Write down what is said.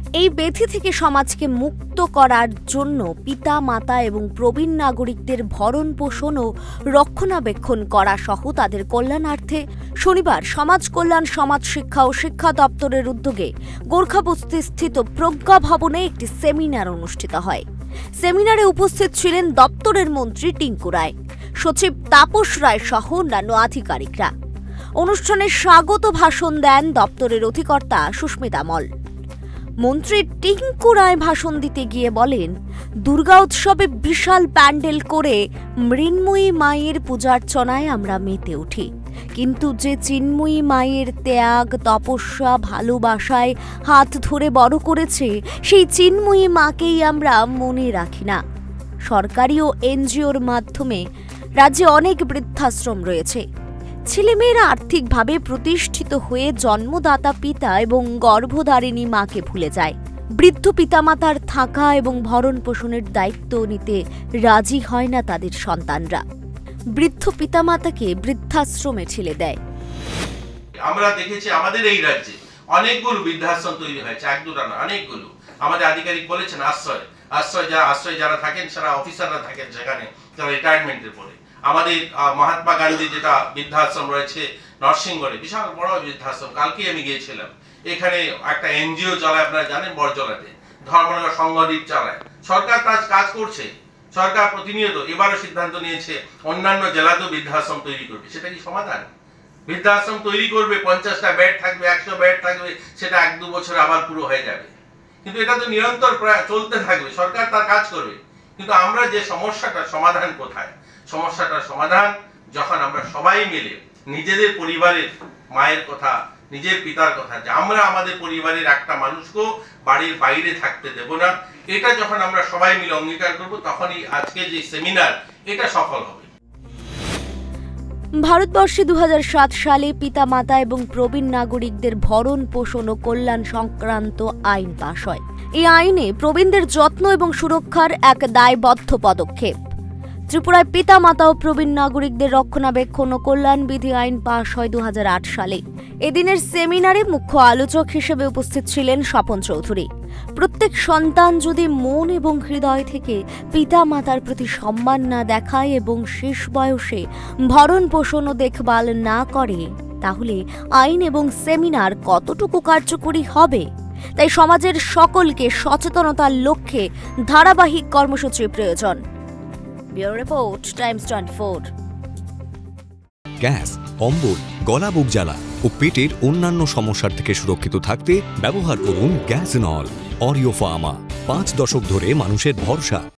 এই ব্যাধি থেকে সমাজকে মুক্ত করার জন্য পিতা মাতা এবং প্রবীণ নাগরিকদের ভরণ পোষণ ও রক্ষণাবেক্ষণ করা সহ তাদের কল্যাণার্থে শনিবার সমাজ কল্যাণ, সমাজ শিক্ষা ও শিক্ষা দপ্তরের উদ্যোগে গোর্খাবস্তিস্থিত প্রজ্ঞা ভবনে একটি সেমিনার অনুষ্ঠিত হয়। সেমিনারে উপস্থিত ছিলেন দপ্তরের মন্ত্রী টিঙ্কু রায়, সচিব তাপস রায় সহ অন্যান্য আধিকারিকরা। অনুষ্ঠানে স্বাগত ভাষণ দেন দপ্তরের অধিকর্তা সুস্মিতা মল। মন্ত্রী টিঙ্কু রায় ভাষণ দিতে গিয়ে বলেন, দুর্গা উৎসবে বিশাল প্যান্ডেল করে মৃন্ময়ী মায়ের পূজার্চনায় আমরা মেতে উঠি, কিন্তু যে চিন্ময়ী মায়ের ত্যাগ, তপস্যা, ভালোবাসায় হাত ধরে বড় করেছে, সেই চিন্ময়ী মাকেই আমরা মনে রাখি না। সরকারি ও এনজিওর মাধ্যমে রাজ্যে অনেক বৃদ্ধাশ্রম রয়েছে। ছেলেমেয়েরা আর্থিকভাবে প্রতিষ্ঠিত হয়ে জন্মদাতা পিতা এবং গর্ভধারিণী মাকে ভুলে যায়। বৃদ্ধ পিতামাতার থাকা এবং ভরণ পোষণের দায়িত্ব নিতে রাজি হয় না তাদের সন্তানরা। বৃদ্ধ পিতামাতাকে বৃদ্ধাশ্রমে ঠেলে দেয়। আমরা দেখেছি আমাদের এই রাজ্যে অনেকগুলো বৃদ্ধাশ্রম তৈরি হয়েছে, এক দুটো না, অনেকগুলো। আমাদের আধিকারিক বলেছেন আশ্রয় যারা থাকেন সেটা অফিসাররা থাকেন সেখানে, যারা রিটায়ারমেন্টের পরে। আমাদের মহাত্মা গান্ধী যেটা বৃদ্ধাশ্রম রয়েছে নরসিংগড়ে, বিশাল বড় বৃদ্ধাশ্রম, কালকে আমি গিয়েছিলাম। এখানে একটা এনজিও চালায়, আপনারা জানেন, বড়জলাতে ধর্মনগর সংগঠন চালায়। সরকার তার কাজ করছে, সরকার প্রতিনিয়ত এবারও সিদ্ধান্ত নিয়েছে অন্যান্য জেলাতেও বৃদ্ধাশ্রম তৈরি করবে। সেটা কি সমাধান? বৃদ্ধাশ্রম তৈরি করবে, 50টা বেড থাকবে, 100 বেড থাকবে, সেটা 1-2 বছর আবার পুরো হয়ে যাবে। কিন্তু এটা তো নিরন্তর চলতে থাকবে, সরকার তার কাজ করবে। কিন্তু আমরা যে সমস্যাটার সমাধান কোথায়? সমস্যাটার সমাধান যখন আমরা সবাই মিলে নিজেদের পরিবারের মায়ের কথা, নিজের পিতার কথা, যে আমরা আমাদের পরিবারের একটা মানুষকেও বাড়ির বাইরে থাকতে দেব না, এটা যখন আমরা সবাই মিলে অঙ্গীকার করব, তখনই আজকে যে সেমিনার এটা সফল হবে। ভারতবর্ষে 2007 সালে পিতামাতা এবং প্রবীণ নাগরিকদের ভরণ পোষণ ও কল্যাণ সংক্রান্ত আইন পাশ হয়। এই আইনে প্রবীণদের যত্ন এবং সুরক্ষার এক দায়বদ্ধ পদক্ষেপ। ত্রিপুরায় পিতামাতা ও প্রবীণ নাগরিকদের রক্ষণাবেক্ষণ ও কল্যাণ বিধি আইন পাশ হয় 2008 সালে। এদিনের সেমিনারে মুখ্য আলোচক হিসেবে উপস্থিত ছিলেন স্বপন চৌধুরী। প্রত্যেক সন্তান যদি মন এবং হৃদয় থেকে পিতা মাতার প্রতি সম্মান না দেখায় এবং শেষ বয়সে ভরণ পোষণ ও দেখভাল না করে, তাহলে আইন এবং সেমিনার কতটুকু কার্যকরী হবে? তাই সমাজের সকলকে সচেতনতার লক্ষ্যে ধারাবাহিক কর্মসূচির প্রয়োজন। Bureau report, Times 24। গ্যাস, অম্বল, গলা বুক জ্বালা ও পেটের অন্যান্য সমস্যার থেকে সুরক্ষিত থাকতে ব্যবহার করুন গ্যাসনল। অরিও ফার্মা, 5 দশক ধরে মানুষের ভরসা।